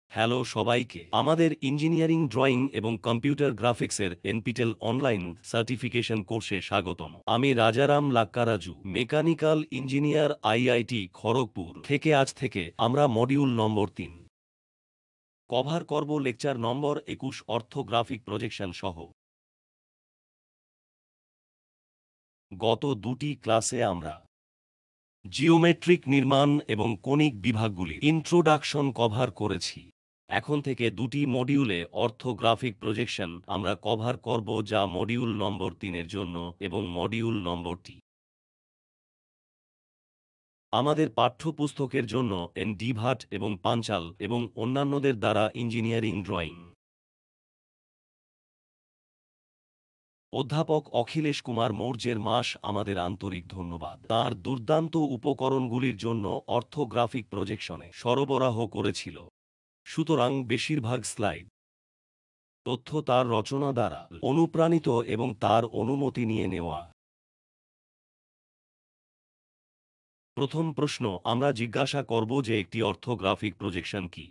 Hello সবাইকে, আমাদের engineering drawing এবং কম্পিউটার গ্রাফিক্সের এনপিটেল অনলাইন সার্টিফিকেশন কোর্সে স্বাগতম। আমি Rajaram Lakkaraju, mechanical engineer, IIT Kharagpur থেকে। আজ থেকে আমরা মডিউল নম্বর 3 কভার করব, লেকচার নম্বর 21, অর্থোগ্রাফিক প্রজেকশন সহ। গত দুটি ক্লাসে আমরা জিওমেট্রিক নির্মাণ এবং কনিক বিভাগগুলি ইন্ট্রোডাকশন কভার করেছি। এখন থেকে দুটি মডিউলে অর্থোগ্রাফিক প্রজেকশন আমরা কভার করব, যা মডিউল নম্বর 3 এর জন্য এবং মডিউল নম্বর 3 আমাদের পাঠ্যপুস্তকের জন্য এন.ডি. ভাট এবং পাঞ্চাল এবং অন্যান্যদের দ্বারা ইঞ্জিনিয়ারিং ড্রয়িং। অধ্যাপক অখিলেশ কুমার মৌর্যের মাস আমাদের আন্তরিক ধন্যবাদ। তার দুর্দান্ত উপকরণগুলির জন্য অর্থোগ্রাফিক প্রজেকশনে সরবরাহ করেছিল। সুতরাং বেশিরভাগ স্লাইড তথ্য তার রচনা দ্বারা অনুপ্রাণিত এবং তার অনুমতি নিয়ে নেওয়া। প্রথম প্রশ্ন আমরা জিজ্ঞাসা করব যে একটি অর্থোগ্রাফিক প্রজেকশন কি?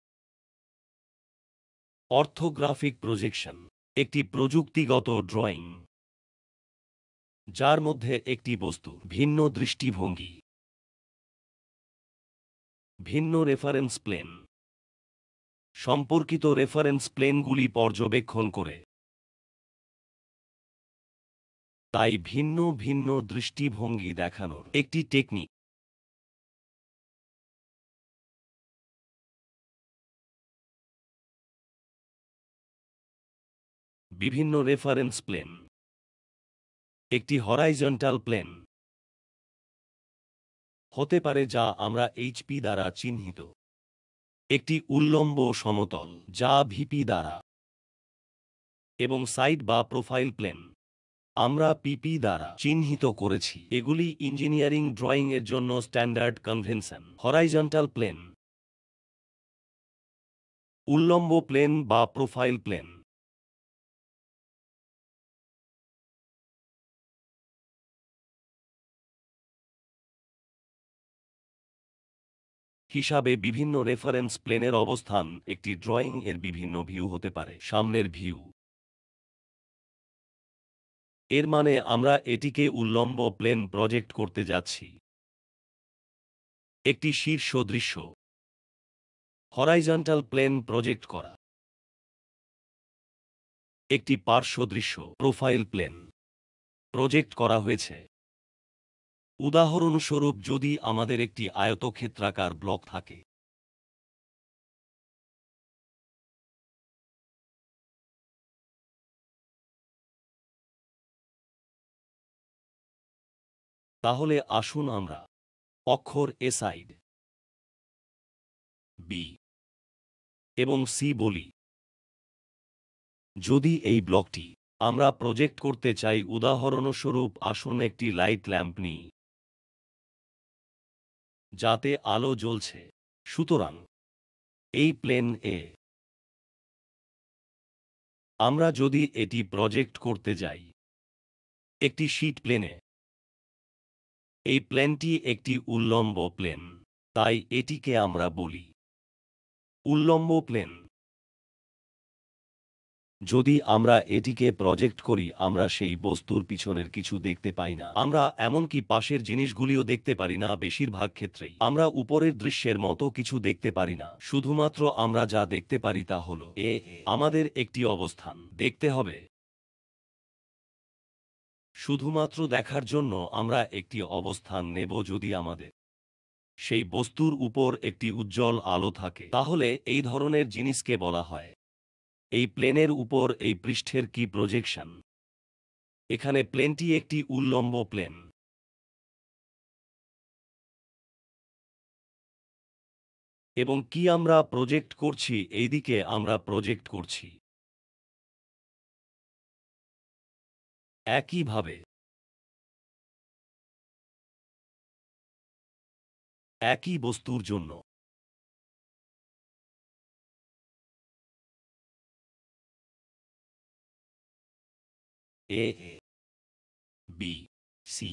অর্থোগ্রাফিক প্রজেকশন একটি প্রযুক্তিগত ড্রয়িং যার মধ্যে একটি বস্তু ভিন্ন দৃষ্টিভঙ্গি, ভিন্ন রেফারেন্স প্লেন, সম্পর্কিত রেফারেন্স প্লেনগুলি পর্যবেক্ষণ করে, তাই ভিন্ন ভিন্ন দৃষ্টিভঙ্গি দেখানোর একটি টেকনিক। বিভিন্ন রেফারেন্স প্লেন একটি হরাইজন্টাল প্লেন হতে পারে যা আমরা এইচপি দ্বারা চিহ্নিত, একটি উল্লম্ব সমতল যা ভিপি দ্বারা, এবং সাইড বা প্রোফাইল প্লেন আমরা পিপি দ্বারা চিহ্নিত করেছি। এগুলি ইঞ্জিনিয়ারিং ড্রয়িং এর জন্য স্ট্যান্ডার্ড কনভেনশন। হরাইজন্টাল প্লেন, উল্লম্ব প্লেন বা প্রোফাইল প্লেন হিসাবে বিভিন্ন রেফারেন্স প্লেনের অবস্থান একটি ড্রয়িং এর বিভিন্ন ভিউ হতে পারে। সামনের ভিউ, এর মানে আমরা এটিকে উল্লম্ব প্লেন প্রজেক্ট করতে যাচ্ছি। একটি শীর্ষ দৃশ্য, হরাইজন্টাল প্লেন প্রজেক্ট করা। একটি পার্শ্ব দৃশ্য, প্রোফাইল প্লেন প্রজেক্ট করা হয়েছে। উদাহরণস্বরূপ, যদি আমাদের একটি আয়তক্ষেত্রাকার ব্লক থাকে, তাহলে আসুন আমরা অক্ষর এ সাইড, বি এবং সি বলি। যদি এই ব্লকটি আমরা প্রজেক্ট করতে চাই, উদাহরণস্বরূপ আসুন একটি লাইট ল্যাম্প নিই যাতে আলো জ্বলছে। সুতরাং এই প্লেন এ আমরা যদি এটি প্রজেক্ট করতে যাই একটি শীট প্লেনে, এই প্লেনটি একটি উল্লম্ব প্লেন, তাই এটিকে আমরা বলি উল্লম্ব প্লেন। যদি আমরা এটিকে প্রজেক্ট করি, আমরা সেই বস্তুর পিছনের কিছু দেখতে পাই না। আমরা এমনকি পাশের জিনিসগুলিও দেখতে পারি না। বেশিরভাগ ক্ষেত্রেই আমরা উপরের দৃশ্যের মতো কিছু দেখতে পারি না। শুধুমাত্র আমরা যা দেখতে পারি তা হল আমাদের একটি অবস্থান দেখতে হবে। শুধুমাত্র দেখার জন্য আমরা একটি অবস্থান নেব। যদি আমাদের সেই বস্তুর উপর একটি উজ্জ্বল আলো থাকে, তাহলে এই ধরনের জিনিসকে বলা হয় এই প্লেনের উপর এই পৃষ্ঠের কি প্রজেকশন। এখানে প্লেনটি একটি উল্লম্ব প্লেন। এবং কি আমরা প্রজেক্ট করছি? এইদিকে আমরা প্রজেক্ট করছি। একইভাবে একই বস্তুর জন্য এ, বি, সি,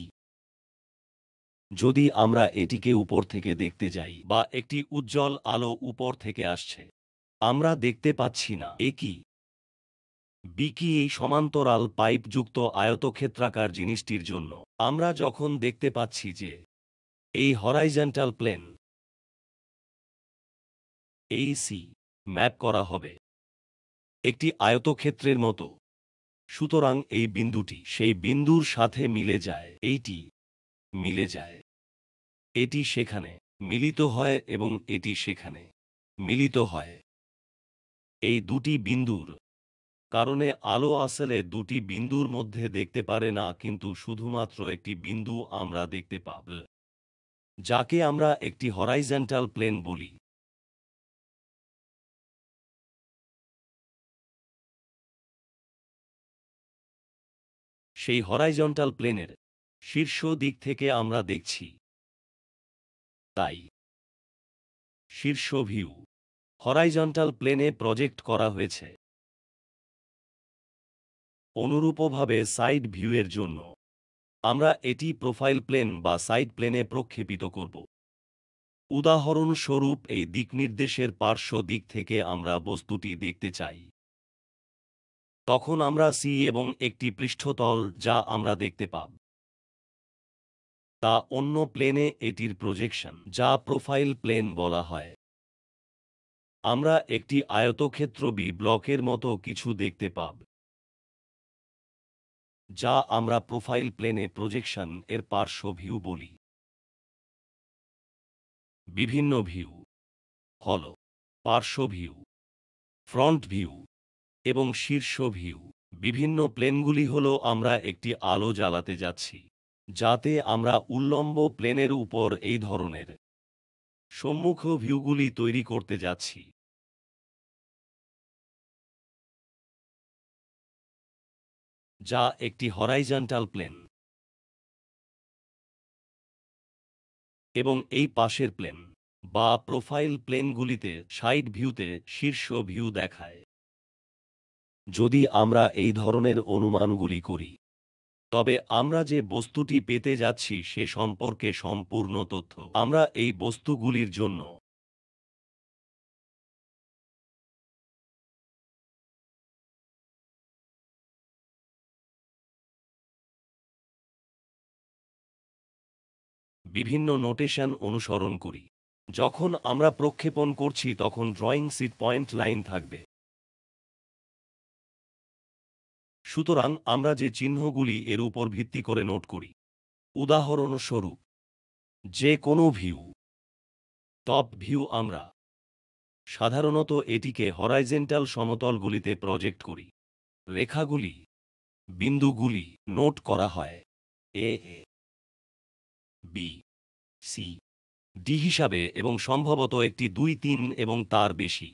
যদি আমরা এটিকে উপর থেকে দেখতে যাই বা একটি উজ্জ্বল আলো উপর থেকে আসছে, আমরা দেখতে পাচ্ছি না। এ কি? বি কি? এই সমান্তরাল পাইপযুক্ত আয়তক্ষেত্রাকার জিনিসটির জন্য আমরা যখন দেখতে পাচ্ছি যে এই হরাইজন্টাল প্লেন AC ম্যাপ করা হবে একটি আয়তক্ষেত্রের মতো, সুতরাং এই বিন্দুটি সেই বিন্দুর সাথে মিলে যায়। এইটি মিলে যায়, এটি সেখানে মিলিত হয় এবং এটি সেখানে মিলিত হয়। এই দুটি বিন্দুর কারণে আলো আসলে দুটি বিন্দুর মধ্যে দেখতে পারে না, কিন্তু শুধুমাত্র একটি বিন্দু আমরা দেখতে পাব, যাকে আমরা একটি হরাইজন্টাল প্লেন বলি। সেই হরাইজন্টাল প্লেনের শীর্ষ দিক থেকে আমরা দেখছি, তাই শীর্ষ ভিউ হরাইজন্টাল প্লেনে প্রজেক্ট করা হয়েছে। অনুরূপভাবে সাইড ভিউয়ের জন্য আমরা এটি প্রোফাইল প্লেন বা সাইড প্লেনে প্রক্ষেপিত করব। উদাহরণস্বরূপ, এই দিকনির্দেশের পার্শ্ব দিক থেকে আমরা বস্তুটি দেখতে চাই, তখন আমরা সি এবং একটি পৃষ্ঠতল যা আমরা দেখতে পাব, তা অন্য প্লেনে এটির প্রজেকশন, যা প্রোফাইল প্লেন বলা হয়। আমরা একটি আয়তক্ষেত্র বি ব্লকের মতো কিছু দেখতে পাব, যা আমরা প্রোফাইল প্লেনে প্রজেকশন এর পার্শ্ব ভিউ বলি। বিভিন্ন ভিউ হল পার্শ্ব ভিউ, ফ্রন্ট ভিউ এবং শীর্ষ ভিউ। বিভিন্ন প্লেনগুলি হল আমরা একটি আলো জ্বালাতে যাচ্ছি, যাতে আমরা উল্লম্ব প্লেনের উপর এই ধরনের সম্মুখ ভিউগুলি তৈরি করতে যাচ্ছি। যা একটি হরাইজন্টাল প্লেন এবং এই পাশের প্লেন বা প্রোফাইল প্লেনগুলিতে সাইড ভিউতে শীর্ষ ভিউ দেখায়। যদি আমরা এই ধরনের অনুমানগুলি করি, তবে আমরা যে বস্তুটি পেতে যাচ্ছি সে সম্পর্কে সম্পূর্ণ তথ্য আমরা এই বস্তুগুলির জন্য বিভিন্ন নোটেশন অনুসরণ করি। যখন আমরা প্রক্ষেপণ করছি তখন ড্রয়িং সিট পয়েন্ট লাইন থাকবে। সুতরাং আমরা যে চিহ্নগুলি এর উপর ভিত্তি করে নোট করি, উদাহরণস্বরূপ যে কোনো ভিউ, টপ ভিউ, আমরা সাধারণত এটিকে হরাইজন্টাল সমতলগুলিতে প্রজেক্ট করি। রেখাগুলি, বিন্দুগুলি নোট করা হয় এ, বি, সি, ডি হিসাবে এবং সম্ভবত একটি 2, 3 এবং তার বেশি।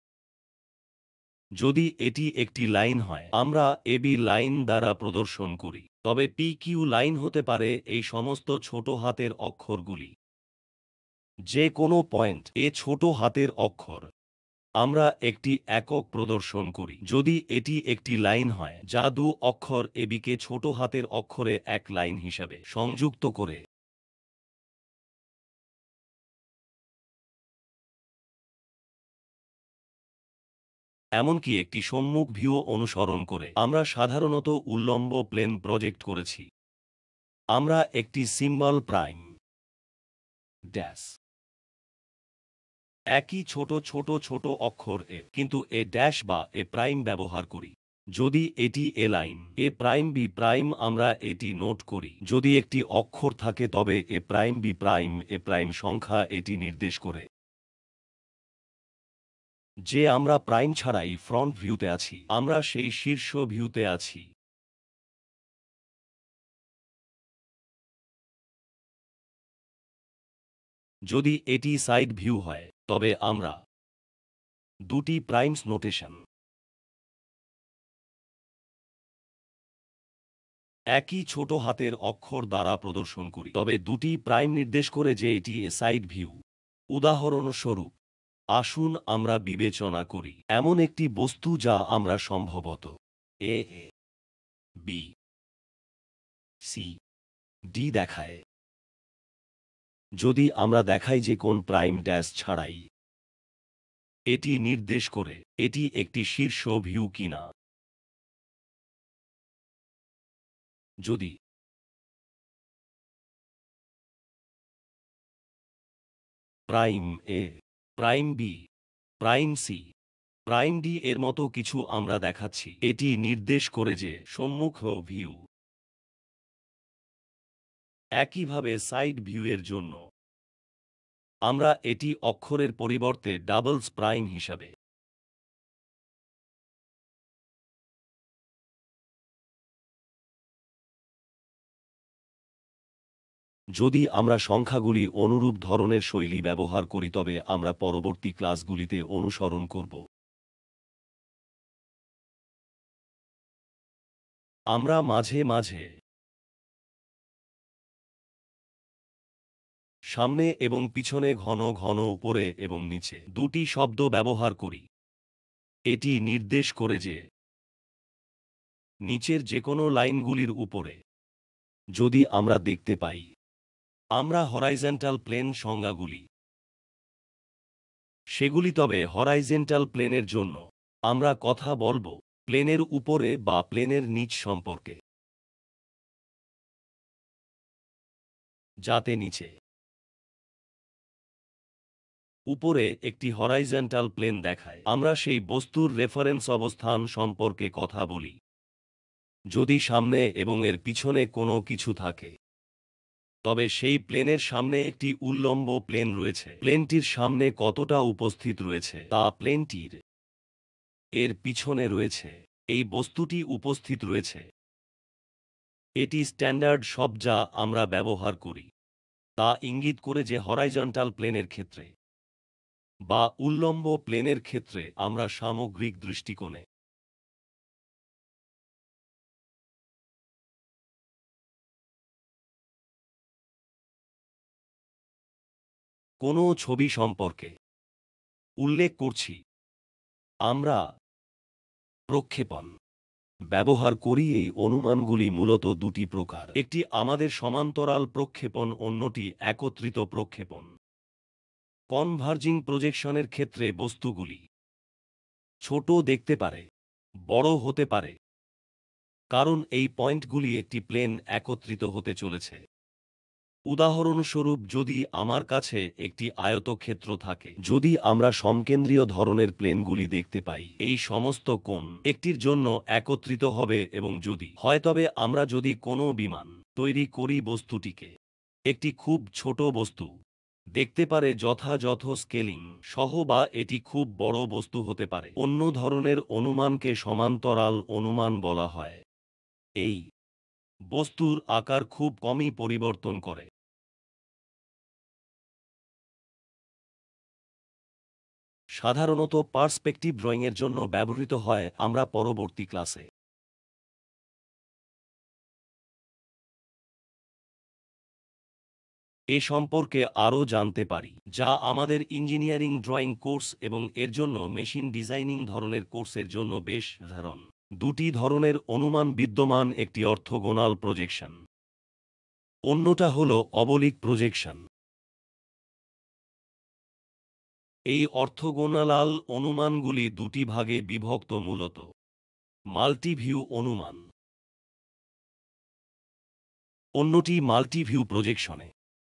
যদি এটি একটি লাইন হয়, আমরা এবি লাইন দ্বারা প্রদর্শন করি, তবে পি কিউ লাইন হতে পারে এই সমস্ত ছোট হাতের অক্ষরগুলি। যে কোনো পয়েন্ট এ ছোট হাতের অক্ষর আমরা একটি একক প্রদর্শন করি। যদি এটি একটি লাইন হয়, যা 2 অক্ষর এবিকে ছোট হাতের অক্ষরে এক লাইন হিসাবে সংযুক্ত করে, এমনকি একটি সম্মুখ ভিউ অনুসরণ করে, আমরা সাধারণত উল্লম্ব প্লেন প্রজেক্ট করেছি। আমরা একটি সিম্বল প্রাইম ড্যাশ, একই ছোট ছোট ছোট অক্ষর এ, কিন্তু এ ড্যাশ বা এ প্রাইম ব্যবহার করি। যদি এটি A line, A prime B prime, আমরা এটি নোট করি। যদি একটি অক্ষর থাকে তবে A prime B prime, A prime সংখ্যা এটি নির্দেশ করে যে আমরা প্রাইম ছাড়াই ফ্রন্ট ভিউতে আছি, আমরা সেই শীর্ষ ভিউতে আছি। যদি এটি সাইড ভিউ হয়, তবে আমরা দুটি প্রাইমস নোটেশন একই ছোট হাতের অক্ষর দ্বারা প্রদর্শন করি, তবে দুটি প্রাইম নির্দেশ করে যে এটি এ সাইড ভিউ। উদাহরণস্বরূপ, আসুন আমরা বিবেচনা করি এমন একটি বস্তু যা আমরা সম্ভবত এ, বি, সি, ডি দেখায়। যদি আমরা দেখাই যে কোন প্রাইম ড্যাশ ছাড়াই এটি নির্দেশ করে এটি একটি শীর্ষ ভিউ কিনা। যদি prime A, prime B, prime C, prime D এর মতো কিছু আমরা দেখাচ্ছি, এটি নির্দেশ করে যে সম্মুখ ভিউ। একইভাবে সাইড ভিউ এর জন্য আমরা এটি অক্ষরের পরিবর্তে ডাবলস প্রাইম হিসাবে। যদি আমরা সংখ্যাগুলি অনুরূপ ধরনের শৈলী ব্যবহার করি তবে আমরা পরবর্তী ক্লাসগুলিতে অনুসরণ করব। আমরা মাঝে মাঝে সামনে এবং পিছনে ঘন ঘন উপরে এবং নিচে দুটি শব্দ ব্যবহার করি। এটি নির্দেশ করে যে নিচের যে কোনো লাইনগুলির উপরে যদি আমরা দেখতে পাই, আমরা হরাইজন্টাল প্লেন সংজ্ঞাগুলি সেগুলি, তবে হরাইজন্টাল প্লেনের জন্য আমরা কথা বলবো প্লেনের উপরে বা প্লেনের নিচ সম্পর্কে, যাতে নিচে উপরে একটি হরাইজন্টাল প্লেন দেখায়। আমরা সেই বস্তুর রেফারেন্স অবস্থান সম্পর্কে কথা বলি। যদি সামনে এবং এর পিছনে কোনো কিছু থাকে, তবে সেই প্লেনের সামনে একটি উল্লম্ব প্লেন রয়েছে। প্লেনটির সামনে কতটা উপস্থিত রয়েছে তা প্লেনটির এর পিছনে রয়েছে। এই বস্তুটি উপস্থিত রয়েছে। এটি স্ট্যান্ডার্ড শব্দ যা আমরা ব্যবহার করি, তা ইঙ্গিত করে যে হরাইজন্টাল প্লেনের ক্ষেত্রে বা উল্লম্ব প্লেনের ক্ষেত্রে আমরা সামগ্রিক দৃষ্টিকোণে কোনো ছবি সম্পর্কে উল্লেখ করছি। আমরা প্রক্ষেপণ ব্যবহার করি। এই অনুমানগুলি মূলত দুটি প্রকার, একটি আমাদের সমান্তরাল প্রক্ষেপণ, অন্যটি একত্রিত প্রক্ষেপণ। কনভার্জিং প্রজেকশনের ক্ষেত্রে বস্তুগুলি ছোট দেখতে পারে, বড় হতে পারে, কারণ এই পয়েন্টগুলি একটি প্লেন একত্রিত হতে চলেছে। উদাহরণস্বরূপ, যদি আমার কাছে একটি আয়তক্ষেত্র থাকে, যদি আমরা সমকেন্দ্রীয় ধরনের প্লেনগুলি দেখতে পাই, এই সমস্ত কোণ একটির জন্য একত্রিত হবে, এবং যদি হয় তবে আমরা যদি কোনো বিমান তৈরি করি, বস্তুটিকে একটি খুব ছোট বস্তু দেখতে পারে যথাযথ স্কেলিং সহ, বা এটি খুব বড় বস্তু হতে পারে। অন্য ধরনের অনুমানকে সমান্তরাল অনুমান বলা হয়। এই বস্তুর আকার খুব কমই পরিবর্তন করে। সাধারণত পার্সপেক্টিভ ড্রয়িংয়ের জন্য ব্যবহৃত হয়। আমরা পরবর্তী ক্লাসে এ সম্পর্কে আরও জানতে পারি, যা আমাদের ইঞ্জিনিয়ারিং ড্রয়িং কোর্স এবং এর জন্য মেশিন ডিজাইনিং ধরনের কোর্সের জন্য বেশ সাধারণ। দুটি ধরনের অনুমান বিদ্যমান, একটি অর্থোগোনাল প্রজেকশন, অন্যটা হল অবলিক প্রজেকশন। এই অর্থোগোনালাল অনুমানগুলি দুটি ভাগে বিভক্ত, মূলত মাল্টিভিউ অনুমান, অন্যটি মাল্টিভিউ প্রজেকশনে।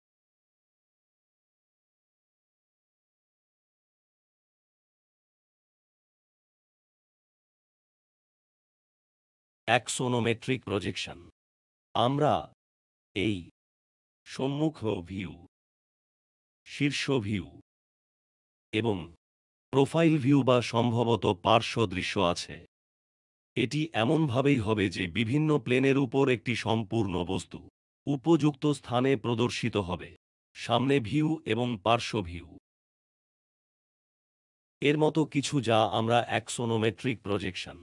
অ্যাক্সোনোমেট্রিক প্রজেকশন, আমরা এই সম্মুখ ভিউ, শীর্ষ ভিউ এবং প্রোফাইল ভিউ বা সম্ভবত পার্শ্ব দৃশ্য আছে। এটি এমনভাবেই হবে যে বিভিন্ন প্লেনের উপর একটি সম্পূর্ণ বস্তু উপযুক্ত স্থানে প্রদর্শিত হবে। সামনে ভিউ এবং পার্শ্ব ভিউ এর মতো কিছু, যা আমরা অ্যাক্সোনোমেট্রিক প্রজেকশন,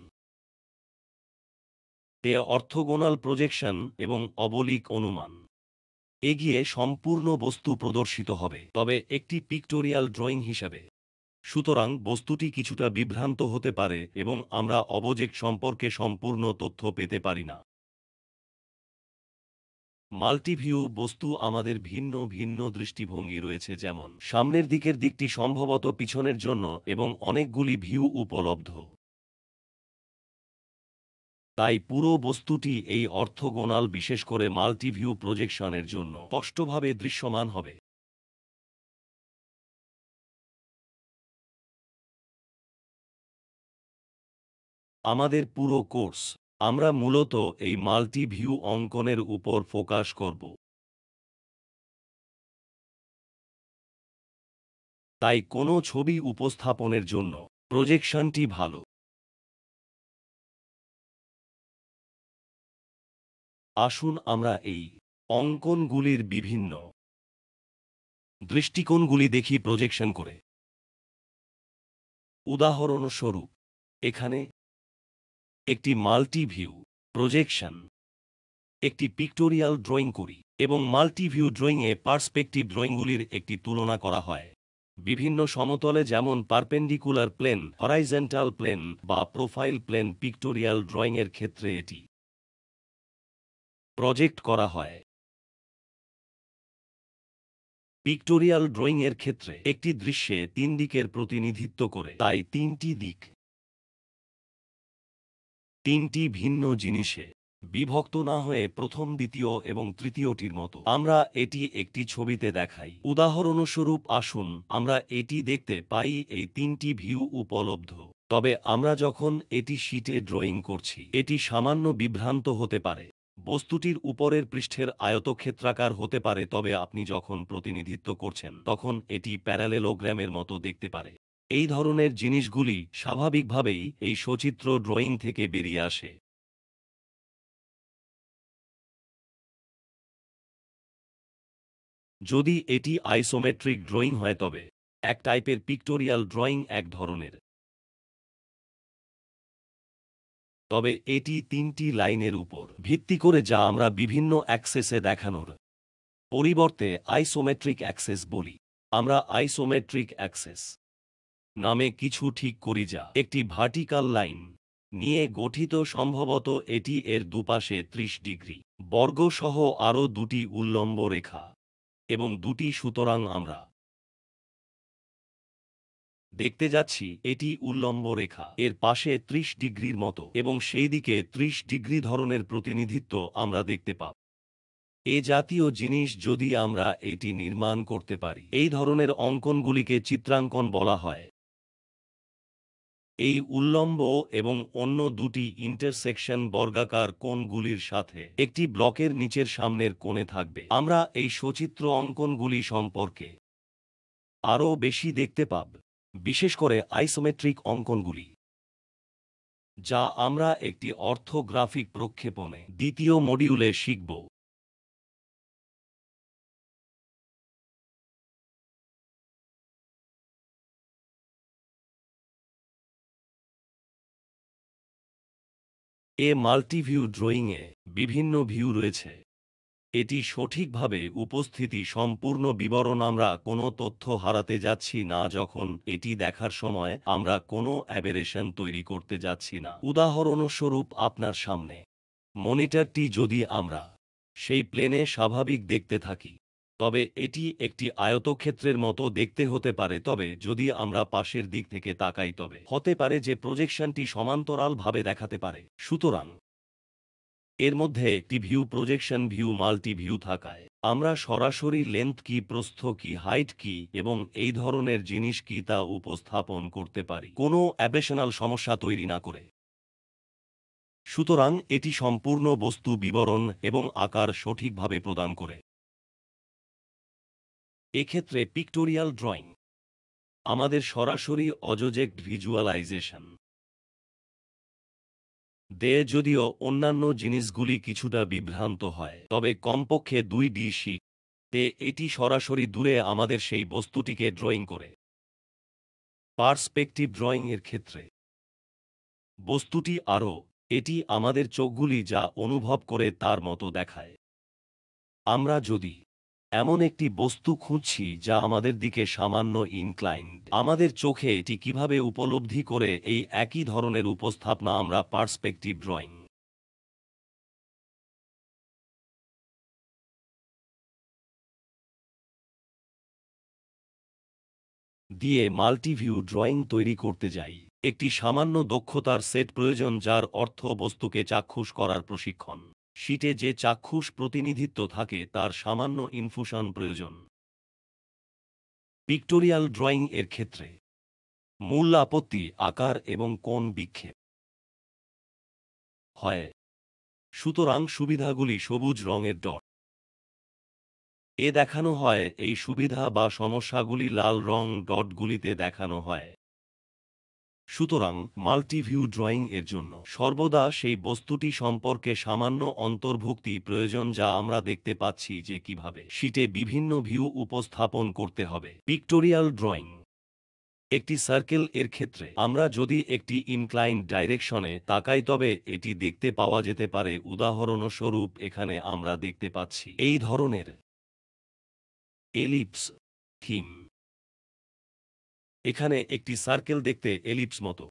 অর্থোগোনাল প্রজেকশন এবং অবলিক অনুমান এগিয়ে সম্পূর্ণ বস্তু প্রদর্শিত হবে, তবে একটি পিক্টোরিয়াল ড্রয়িং হিসাবে। সুতরাং বস্তুটি কিছুটা বিভ্রান্ত হতে পারে এবং আমরা অবজেক্ট সম্পর্কে সম্পূর্ণ তথ্য পেতে পারি না। মাল্টিভিউ বস্তু আমাদের ভিন্ন ভিন্ন দৃষ্টিভঙ্গি রয়েছে, যেমন সামনের দিকের দিকটি সম্ভবত পিছনের জন্য এবং অনেকগুলি ভিউ উপলব্ধ। তাই পুরো বস্তুটি এই অর্থোগোনাল, বিশেষ করে মাল্টিভিউ প্রজেকশনের জন্য স্পষ্টভাবে দৃশ্যমান হবে। আমাদের পুরো কোর্স আমরা মূলত এই মাল্টিভিউ অঙ্কনের উপর ফোকাস করব। তাই কোনো ছবি উপস্থাপনের জন্য প্রজেকশনটি ভালো। আসুন আমরা এই অঙ্কনগুলির বিভিন্ন দৃষ্টিকোণগুলি দেখি প্রজেকশন করে। উদাহরণস্বরূপ, এখানে একটি মাল্টিভিউ প্রজেকশন, একটি পিক্টোরিয়াল ড্রয়িং করি এবং মাল্টিভিউ ড্রয়িংয়ে পার্সপেক্টিভ ড্রয়িংগুলির একটি তুলনা করা হয়। বিভিন্ন সমতলে, যেমন পারপেন্ডিকুলার প্লেন, হরাইজন্টাল প্লেন বা প্রোফাইল প্লেন, পিক্টোরিয়াল ড্রয়িংয়ের ক্ষেত্রে এটি প্রজেক্ট করা হয়। পিক্টোরিয়াল ড্রয়িংয়ের ক্ষেত্রে একটি দৃশ্যে তিন দিকের প্রতিনিধিত্ব করে, তাই তিনটি দিক তিনটি ভিন্ন জিনিসে বিভক্ত না হয়ে প্রথম, দ্বিতীয় এবং তৃতীয়টির মতো আমরা এটি একটি ছবিতে দেখাই। উদাহরণস্বরূপ, আসুন আমরা এটি দেখতে পাই এই তিনটি ভিউ উপলব্ধ। তবে আমরা যখন এটি শীটে ড্রয়িং করছি, এটি সামান্য বিভ্রান্ত হতে পারে। বস্তুটির উপরের পৃষ্ঠের আয়তক্ষেত্রাকার হতে পারে, তবে আপনি যখন প্রতিনিধিত্ব করছেন তখন এটি প্যারালেলোগ্রামের মতো দেখতে পারে। এই ধরনের জিনিসগুলি স্বাভাবিকভাবেই এই সচিত্র ড্রয়িং থেকে বেরিয়ে আসে। যদি এটি আইসোমেট্রিক ড্রয়িং হয়, তবে এক টাইপের পিক্টোরিয়াল ড্রয়িং এক ধরনের। তবে এটি তিনটি লাইনের উপর ভিত্তি করে, যা আমরা বিভিন্ন অ্যাক্সেসে দেখানোর পরিবর্তে আইসোমেট্রিক অ্যাক্সেস বলি। আমরা আইসোমেট্রিক অ্যাক্সেস নামে কিছু ঠিক করি, যা একটি ভার্টিকাল লাইন নিয়ে গঠিত। সম্ভবত এটি এর দুপাশে 30 ডিগ্রি বর্গ সহ আরও দুটি উল্লম্ব রেখা এবং দুটি। সুতরাং আমরা দেখতে যাচ্ছি এটি উল্লম্ব রেখা এর পাশে 30 ডিগ্রির মতো এবং সেই দিকে 30 ডিগ্রি ধরনের প্রতিনিধিত্ব আমরা দেখতে পাব। এ জাতীয় জিনিস যদি আমরা এটি নির্মাণ করতে পারি, এই ধরনের অঙ্কনগুলিকে চিত্রাঙ্কন বলা হয়। এই উল্লম্ব এবং অন্য দুটি ইন্টারসেকশন বর্গাকার কোণগুলির সাথে একটি ব্লকের নিচের সামনের কোণে থাকবে। আমরা এই সচিত্র অঙ্কনগুলি সম্পর্কে আরও বেশি দেখতে পাব, বিশেষ করে আইসোমেট্রিক অঙ্কনগুলি, যা আমরা একটি অর্থোগ্রাফিক প্রক্ষেপণে দ্বিতীয় মডিউলে শিখব। মাল্টিভিউ ড্রয়িংয়ে বিভিন্ন ভিউ রয়েছে। এটি সঠিকভাবে উপস্থিতি সম্পূর্ণ বিবরণ। আমরা কোনো তথ্য হারাতে যাচ্ছি না যখন এটি দেখার সময়। আমরা কোনো অ্যাবেরেশন তৈরি করতে যাচ্ছি না। উদাহরণস্বরূপ, আপনার সামনে মনিটরটি যদি আমরা সেই প্লেনে স্বাভাবিক দেখতে থাকি, তবে এটি একটি আয়তক্ষেত্রের মতো দেখতে হতে পারে। তবে যদি আমরা পাশের দিক থেকে তাকাই, তবে হতে পারে যে প্রজেকশনটি সমান্তরালভাবে দেখাতে পারে। সুতরাং এর মধ্যে একটি view projection view multi view থাকায় আমরা সরাসরি লেন্থ কি, প্রস্থ কি, হাইট কি এবং এই ধরনের জিনিস কি তা উপস্থাপন করতে পারি, কোনো অ্যাবেশনাল সমস্যা তৈরি না করে। সুতরাং এটি সম্পূর্ণ বস্তু বিবরণ এবং আকার সঠিকভাবে প্রদান করে। এক্ষেত্রে পিক্টোরিয়াল ড্রয়িং আমাদের সরাসরি অবজেক্ট ভিজুয়ালাইজেশন দেয়। যদিও অন্যান্য জিনিসগুলি কিছুটা বিভ্রান্ত হয়, তবে কমপক্ষে 2D শীটে এটি সরাসরি দূরে আমাদের সেই বস্তুটিকে ড্রয়িং করে। পার্সপেক্টিভ ড্রয়িং এর ক্ষেত্রে বস্তুটি আরও এটি আমাদের চোখগুলি যা অনুভব করে তার মতো দেখায়। আমরা যদি এমন একটি বস্তু খুঁজছি যা আমাদের দিকে সামান্য ইনক্লাইন্ড, আমাদের চোখে এটি কিভাবে উপলব্ধি করে এই একই ধরনের উপস্থাপনা আমরা পার্সপেক্টিভ ড্রয়িং দিয়ে মাল্টিভিউ ড্রয়িং তৈরি করতে যাই। একটি সামান্য দক্ষতার সেট প্রয়োজন, যার অর্থ বস্তুকে চাক্ষুষ করার প্রশিক্ষণ। শীটে যে চাক্ষুষ প্রতিনিধিত্ব থাকে তার সামান্য ইনফুশন প্রয়োজন। পিক্টোরিয়াল ড্রয়িং এর ক্ষেত্রে মূল আপত্তি আকার এবং কোণ বিক্ষেপ হয়, সুতরাং সুবিধাগুলি সবুজ রঙের ডট এ দেখানো হয়, এই সুবিধা বা সমস্যাগুলি লাল রং ডটগুলিতে দেখানো হয়। সুতরাং মাল্টিভিউ ড্রয়িং এর জন্য সর্বদা সেই বস্তুটি সম্পর্কে সামান্য অন্তর্ভুক্তি প্রয়োজন, যা আমরা দেখতে পাচ্ছি যে কিভাবে শীটে বিভিন্ন ভিউ উপস্থাপন করতে হবে। পিক্টোরিয়াল ড্রয়িং একটি সার্কেল এর ক্ষেত্রে আমরা যদি একটি ইনক্লাইন্ড ডাইরেকশনে তাকাই তবে এটি দেখতে পাওয়া যেতে পারে। উদাহরণস্বরূপ এখানে আমরা দেখতে পাচ্ছি এই ধরনের এলিপস থিম। এখানে একটি সার্কেল দেখতে এলিপস মতো।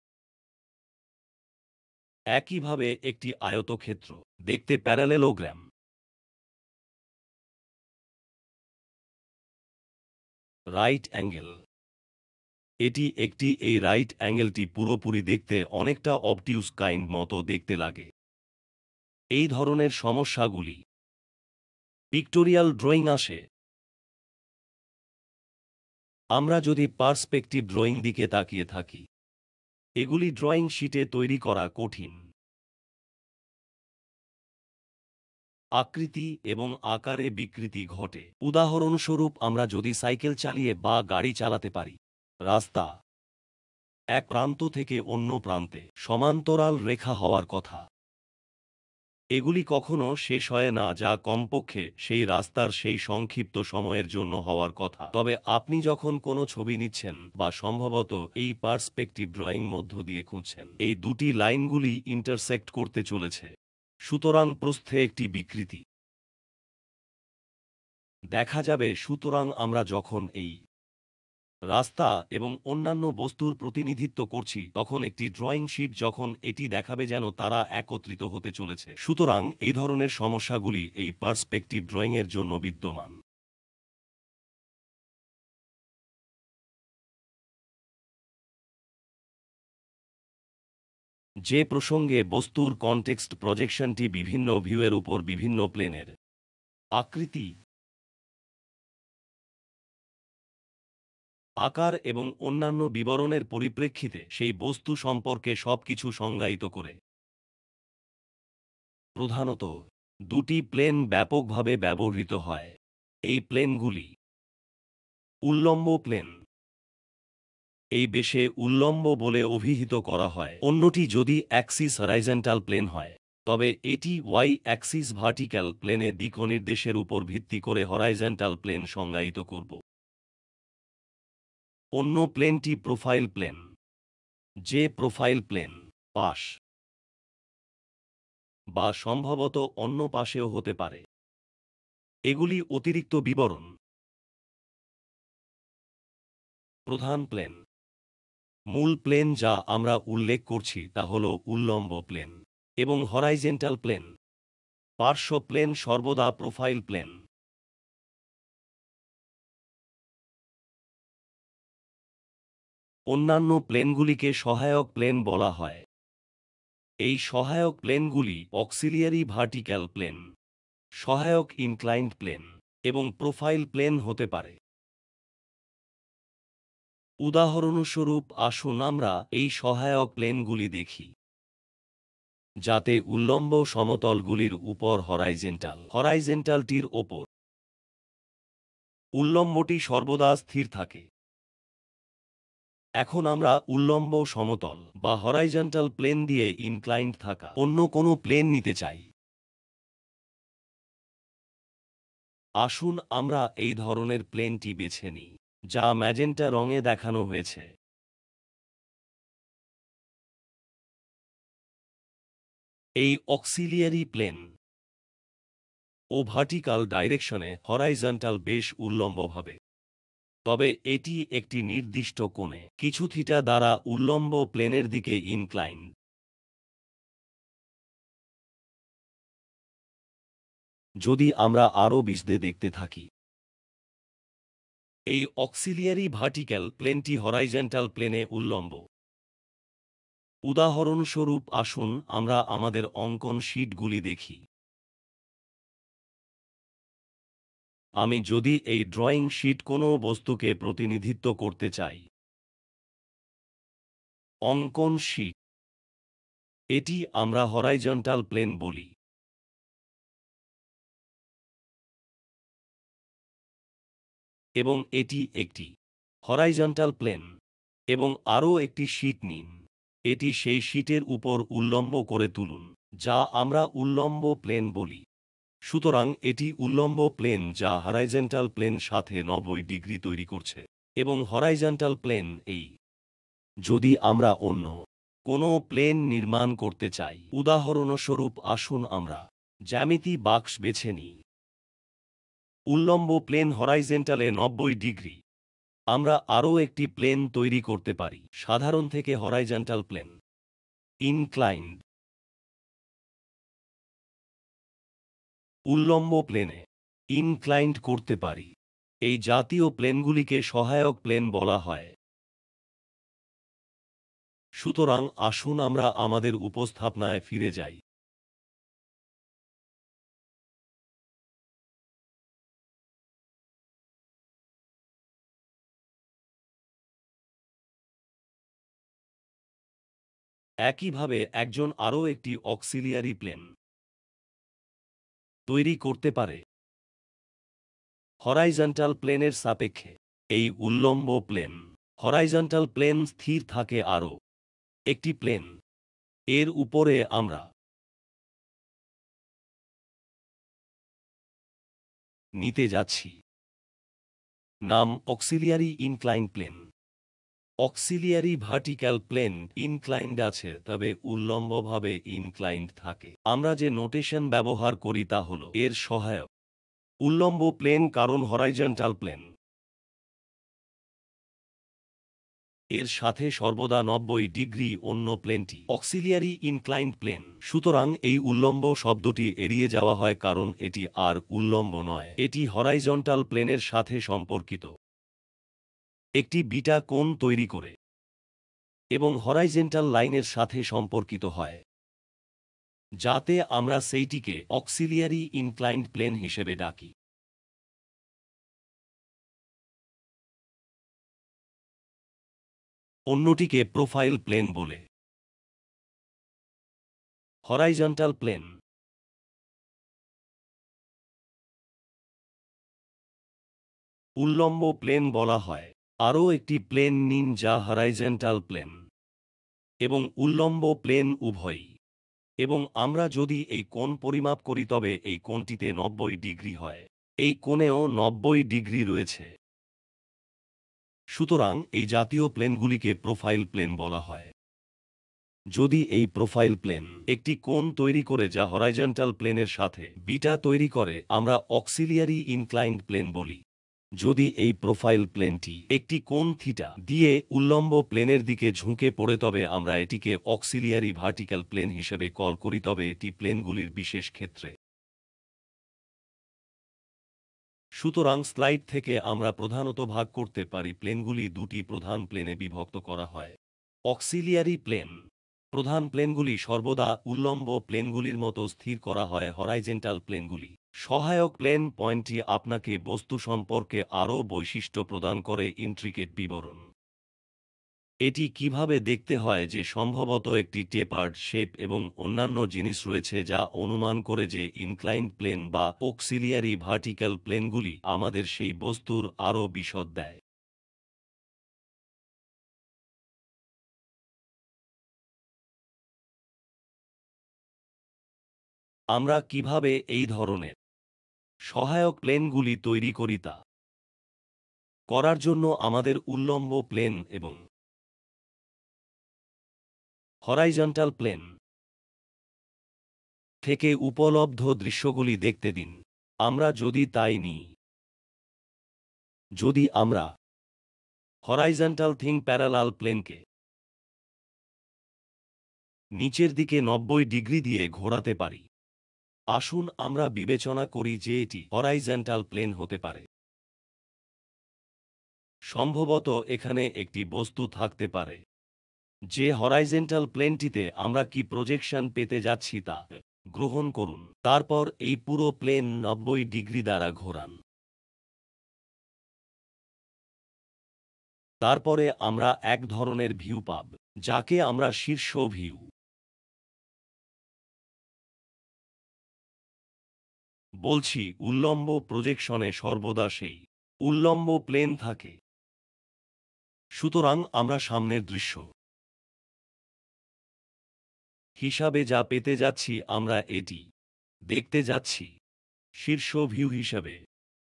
একইভাবে একটি আয়তক্ষেত্র দেখতে প্যারালেলোগ্রাম। রাইট অ্যাঙ্গেল এটি একটি এই রাইট অ্যাঙ্গেলটি পুরোপুরি দেখতে অনেকটা অবটিউস কাইন্ড মতো দেখতে লাগে। এই ধরনের সমস্যাগুলি পিক্টোরিয়াল ড্রয়িং আসে। আমরা যদি পার্সপেক্টিভ ড্রয়িং দিকে তাকিয়ে থাকি, এগুলি ড্রয়িং শিটে তৈরি করা কঠিন। আকৃতি এবং আকারে বিকৃতি ঘটে। উদাহরণস্বরূপ আমরা যদি সাইকেল চালিয়ে বা গাড়ি চালাতে পারি, রাস্তা এক প্রান্ত থেকে অন্য প্রান্তে সমান্তরাল রেখা হওয়ার কথা। এগুলি কখনো শেষ হয় না, যা কমপক্ষে সেই রাস্তার সেই সংক্ষিপ্ত সময়ের জন্য হওয়ার কথা। তবে আপনি যখন কোনো ছবি নিচ্ছেন বা সম্ভবত এই পার্সপেক্টিভ ড্রয়িং মধ্য দিয়ে খুঁজছেন, এই দুটি লাইনগুলি ইন্টারসেক্ট করতে চলেছে, সুতরাং প্রস্থে একটি বিকৃতি দেখা যাবে। সুতরাং আমরা যখন এই রাস্তা এবং অন্যান্য বস্তুর প্রতিনিধিত্ব করছি, তখন একটি ড্রয়িং শিট যখন এটি দেখাবে যেন তারা একত্রিত হতে চলেছে। সুতরাং এই ধরনের সমস্যাগুলি এই পার্সপেক্টিভ ড্রয়িং এর জন্য বিদ্যমান। যে প্রসঙ্গে বস্তুর কনটেক্সট প্রজেকশনটি বিভিন্ন ভিউয়ের উপর বিভিন্ন প্লেনের আকৃতি, আকার এবং অন্যান্য বিবরণের পরিপ্রেক্ষিতে সেই বস্তু সম্পর্কে সবকিছু সংজ্ঞায়িত করে। প্রধানত দুটি প্লেন ব্যাপকভাবে ব্যবহৃত হয়। এই প্লেনগুলি উল্লম্ব প্লেন, এই বেশে উল্লম্ব বলে অভিহিত করা হয়। অন্যটি যদি অ্যাক্সিস হরাইজন্টাল প্লেন হয়, তবে এটি ওয়াই অ্যাক্সিস ভার্টিক্যাল প্লেনে দিকনির্দেশের উপর ভিত্তি করে হরাইজন্টাল প্লেন সংজ্ঞায়িত করব। অন্য প্লেনটি প্রোফাইল প্লেন। যে প্রোফাইল প্লেন পাশ বা সম্ভবত অন্য পাশেও হতে পারে। এগুলি অতিরিক্ত বিবরণ। প্রধান প্লেন মূল প্লেন যা আমরা উল্লেখ করছি তা হল উল্লম্ব প্লেন, এবং হরাইজন্টাল প্লেন পার্শ্ব প্লেন সর্বদা প্রোফাইল প্লেন। অন্যান্য প্লেনগুলিকে সহায়ক প্লেন বলা হয়। এই সহায়ক প্লেনগুলি অক্সিলিয়ারি ভার্টিক্যাল প্লেন, সহায়ক ইনক্লাইন্ড প্লেন এবং প্রোফাইল প্লেন হতে পারে। উদাহরণস্বরূপ আসুন আমরা এই সহায়ক প্লেনগুলি দেখি, যাতে উল্লম্ব সমতলগুলির উপর হরাইজেন্টালটির ওপর উল্লম্বটি সর্বদা স্থির থাকে। এখন আমরা উল্লম্ব সমতল বা হরাইজন্টাল প্লেন দিয়ে ইনক্লাইন্ড থাকা অন্য কোনো প্লেন নিতে চাই। আসুন আমরা এই ধরনের প্লেনটি বেছে নিই, যা ম্যাজেন্টা রঙে দেখানো হয়েছে। এই অক্সিলিয়ারি প্লেন ও ভার্টিক্যাল ডাইরেকশনে হরাইজন্টাল বেশ উল্লম্বভাবে, তবে এটি একটি নির্দিষ্ট কোণে কিছু থিটা দ্বারা উল্লম্ব প্লেনের দিকে ইনক্লাইন্ড। যদি আমরা আরও বিশদে দেখতে থাকি, এই অক্সিলিয়ারি ভার্টিক্যাল প্লেনটি হরাইজন্টাল প্লেনে উল্লম্ব। উদাহরণস্বরূপ আসুন আমরা আমাদের অঙ্কন শীটগুলি দেখি। আমি যদি এই ড্রয়িং শীট কোনো বস্তুকে প্রতিনিধিত্ব করতে চাই, অঙ্কন শীট, এটি আমরা হরাইজন্টাল প্লেন বলি। এবং এটি একটি হরাইজন্টাল প্লেন। এবং আরও একটি শীট নিন, এটি সেই শীটের উপর উল্লম্ব করে তুলুন, যা আমরা উল্লম্ব প্লেন বলি। সুতরাং এটি উল্লম্ব প্লেন যা হরাইজন্টাল প্লেন সাথে 90 ডিগ্রি তৈরি করছে। এবং হরাইজন্টাল প্লেন এই। যদি আমরা অন্য কোনো প্লেন নির্মাণ করতে চাই, উদাহরণস্বরূপ আসুন আমরা জ্যামিতি বাক্স বেছে নিই। উল্লম্ব প্লেন হরাইজন্টালে 90 ডিগ্রি। আমরা আরও একটি প্লেন তৈরি করতে পারি সাধারণ থেকে হরাইজন্টাল প্লেন, ইনক্লাইন্ড। উল্লম্ব প্লেনে ইনক্লাইন্ড করতে পারি। এই জাতীয় প্লেনগুলিকে সহায়ক প্লেন বলা হয়। সুতরাং আসুন আমরা আমাদের উপস্থাপনায় ফিরে যাই। একইভাবে একজন আরও একটি অক্সিলিয়ারি প্লেন তৈরি করতে পারে হরাইজন্টাল প্লেনের সাপেক্ষে। এই উল্লম্ব প্লেন হরাইজন্টাল প্লেন স্থির থাকে আরও একটি প্লেন এর উপরে আমরা নিতে যাচ্ছি নাম auxiliary incline plane. Auxiliary vertical plane inclined আছে, তবে উল্লম্বভাবে ইনক্লাইন্ড থাকে। আমরা যে নোটেশন ব্যবহার করি তা হল এর সহায়ক। উল্লম্ব প্লেন কারণ হরাইজন্টাল প্লেন এর সাথে সর্বদা 90 ডিগ্রি, অন্য প্লেনটি অক্সিলিয়ারি ইনক্লাইন্ড প্লেন। সুতরাং এই উল্লম্ব শব্দটি এড়িয়ে যাওয়া হয় কারণ এটি আর উল্লম্ব নয়, এটি হরাইজন্টাল প্লেনের সাথে সম্পর্কিত একটি বিটা কোণ তৈরি করে এবং হরাইজন্টাল লাইনের সাথে সম্পর্কিত হয়, যাতে আমরা সেইটিকে অক্সিলিয়ারি ইনক্লাইন্ড প্লেন হিসেবে ডাকি। অন্যটিকে প্রোফাইল প্লেন বলে। হরাইজন্টাল প্লেন উল্লম্ব প্লেন বলা হয়। আরও একটি প্লেন নিন যা হরাইজন্টাল প্লেন এবং উল্লম্ব প্লেন উভয়ই। এবং আমরা যদি এই কোণ পরিমাপ করি তবে এই কোণটিতে 90 ডিগ্রি হয়। এই কোণেও 90 ডিগ্রি রয়েছে। সুতরাং এই জাতীয় প্লেনগুলিকে প্রোফাইল প্লেন বলা হয়। যদি এই প্রোফাইল প্লেন একটি কোণ তৈরি করে যা হরাইজন্টাল প্লেনের সাথে বিটা তৈরি করে, আমরা অক্সিলিয়ারি ইনক্লাইন্ড প্লেন বলি। যদি এই প্রোফাইল প্লেনটি একটি কোণ থিটা দিয়ে উল্লম্ব প্লেনের দিকে ঝুঁকে পড়ে তবে আমরা এটিকে অক্সিলিয়ারি ভার্টিক্যাল প্লেন হিসেবে কল করি, তবে এটি প্লেনগুলির বিশেষ ক্ষেত্রে। সুতরাং স্লাইড থেকে আমরা প্রধানত ভাগ করতে পারি প্লেনগুলি দুটি প্রধান প্লেনে বিভক্ত করা হয়। অক্সিলিয়ারি প্লেন প্রধান প্লেনগুলি সর্বদা উল্লম্ব প্লেনগুলির মতো স্থির করা হয়। হরাইজন্টাল প্লেনগুলি সহায়ক প্লেন। পয়েন্টটি আপনাকে বস্তু সম্পর্কে আরও বৈশিষ্ট্য প্রদান করে ইন্ট্রিকেট বিবরণ। এটি কিভাবে দেখতে হয় যে সম্ভবত একটি টেপার্ড শেপ এবং অন্যান্য জিনিস রয়েছে যা অনুমান করে যে ইনক্লাইন্ড প্লেন বা অক্সিলিয়ারি ভার্টিক্যাল প্লেনগুলি আমাদের সেই বস্তুর আরও বিশদ দেয়। আমরা কিভাবে এই ধরনের সহায়ক প্লেনগুলি তৈরি করি তা করার জন্য আমাদের উল্লম্ব প্লেন এবং হরাইজন্টাল প্লেন থেকে উপলব্ধ দৃশ্যগুলি দেখতে দিন। আমরা যদি তাই নিই, যদি আমরা হরাইজন্টাল থিং প্যারালাল প্লেনকে নিচের দিকে 90 ডিগ্রি দিয়ে ঘোরাতে পারি, আসুন আমরা বিবেচনা করি যে এটি হরাইজন্টাল প্লেন হতে পারে। সম্ভবত এখানে একটি বস্তু থাকতে পারে। যে হরাইজন্টাল প্লেনটিতে আমরা কি প্রজেকশন পেতে যাচ্ছি তা গ্রহণ করুন। তারপর এই পুরো প্লেন 90 ডিগ্রি দ্বারা ঘোরান। তারপরে আমরা এক ধরনের ভিউ পাব, যাকে আমরা শীর্ষ ভিউ বলছি। উল্লম্ব প্রজেকশনে সর্বদা সেই উল্লম্ব প্লেন থাকে। সুতরাং আমরা সামনের দৃশ্য হিসাবে যা পেতে যাচ্ছি, আমরা এটি দেখতে যাচ্ছি শীর্ষ ভিউ হিসাবে।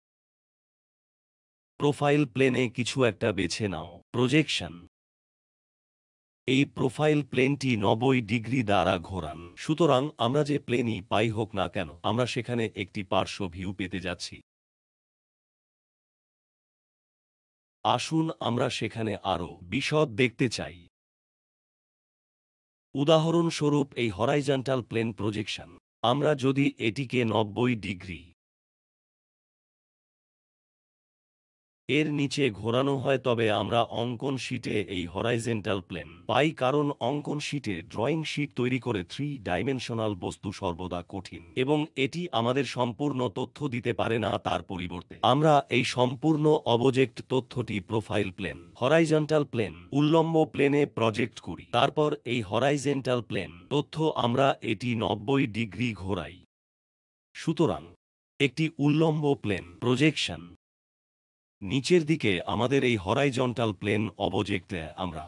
প্রোফাইল প্লেনে কিছু একটা বেছে নাও। প্রজেকশন। এই প্রোফাইল প্লেনটি 90 ডিগ্রি দ্বারা ঘোরান। সুতরাং আমরা যে প্লেনই পাই হোক না কেন, আমরা সেখানে একটি পার্শ্ব ভিউ পেতে যাচ্ছি। আসুন আমরা সেখানে আরো বিশদ দেখতে চাই। উদাহরণস্বরূপ এই হরাইজন্টাল প্লেন প্রজেকশন, আমরা যদি এটিকে 90 ডিগ্রি এর নিচে ঘোরানো হয়, তবে আমরা অঙ্কন শীটে এই হরাইজন্টাল প্লেন পাই, কারণ অঙ্কন শীটে ড্রয়িং শীট তৈরি করে 3 ডাইমেনশনাল বস্তু সর্বদা কঠিন এবং এটি আমাদের সম্পূর্ণ তথ্য দিতে পারে না। তার পরিবর্তে আমরা এই সম্পূর্ণ অবজেক্ট তথ্যটি প্রোফাইল প্লেন, হরাইজন্টাল প্লেন, উল্লম্ব প্লেনে প্রজেক্ট করি। তারপর এই হরাইজন্টাল প্লেন তথ্য আমরা এটি 90 ডিগ্রি ঘোরাই। সুতরাং একটি উল্লম্ব প্লেন প্রজেকশন নিচের দিকে আমাদের এই হরাইজন্টাল প্লেন অবজেক্টে আমরা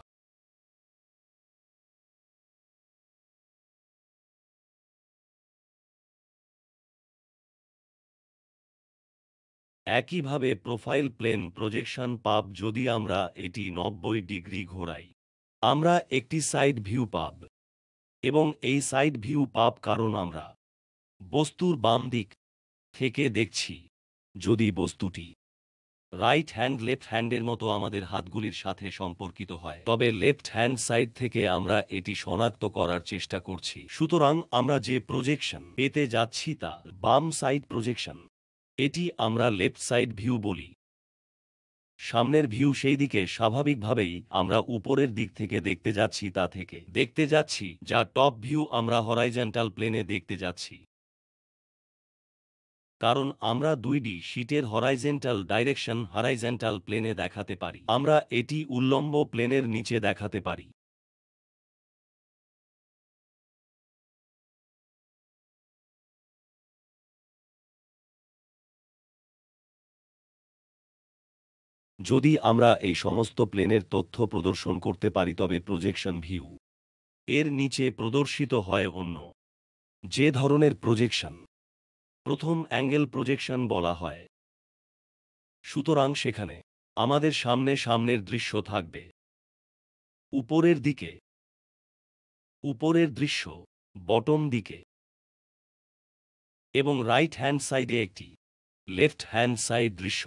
একইভাবে প্রোফাইল প্লেন প্রজেকশন পাব। যদি আমরা এটি 90 ডিগ্রি ঘোরাই, আমরা একটি সাইড ভিউ পাব এবং এই সাইড ভিউ পাব কারণ আমরা বস্তুর বাম দিক থেকে দেখছি। যদি বস্তুটি রাইট হ্যান্ড লেফট হ্যান্ডের মতো আমাদের হাতগুলির সাথে সম্পর্কিত হয়, তবে লেফট হ্যান্ড সাইড থেকে আমরা এটি শনাক্ত করার চেষ্টা করছি। সুতরাং আমরা যে প্রজেকশন পেতে যাচ্ছি তা বাম সাইড প্রজেকশন। এটি আমরা লেফট সাইড ভিউ বলি। সামনের ভিউ সেই দিকে স্বাভাবিকভাবেই আমরা উপরের দিক থেকে দেখতে যাচ্ছি, তা থেকে দেখতে যাচ্ছি, যা টপ ভিউ আমরা হরাইজন্টাল প্লেনে দেখতে যাচ্ছি। কারণ আমরা 2D শীটের হরাইজন্টাল ডাইরেকশন হরাইজন্টাল প্লেনে দেখাতে পারি, আমরা এটি উল্লম্ব প্লেনের নিচে দেখাতে পারি। যদি আমরা এই সমস্ত প্লেনের তথ্য প্রদর্শন করতে পারি, তবে প্রজেকশন ভিউ এর নিচে প্রদর্শিত হয় অন্য যে ধরনের প্রজেকশন প্রথম অ্যাঙ্গেল প্রজেকশন বলা হয়। সুতরাং সেখানে আমাদের সামনের দৃশ্য থাকবে উপরের দিকে, উপরের দৃশ্য বটম দিকে, এবং রাইট হ্যান্ড সাইডে একটি লেফট হ্যান্ড সাইড দৃশ্য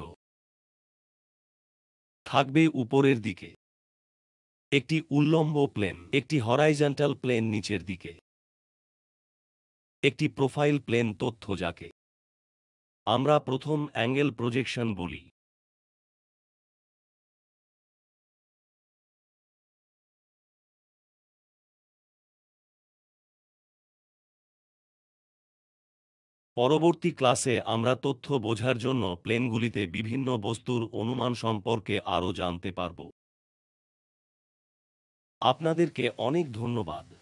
থাকবে উপরের দিকে। একটি উল্লম্ব প্লেন, একটি হরাইজন্টাল প্লেন নিচের দিকে, একটি প্রোফাইল প্লেন তথ্য, যাকে আমরা প্রথম অ্যাঙ্গেল প্রজেকশন বলি। পরবর্তী ক্লাসে আমরা তথ্য বোঝার জন্য প্লেনগুলিতে বিভিন্ন বস্তুর অনুমান সম্পর্কে আরও জানতে পারব। আপনাদেরকে অনেক ধন্যবাদ।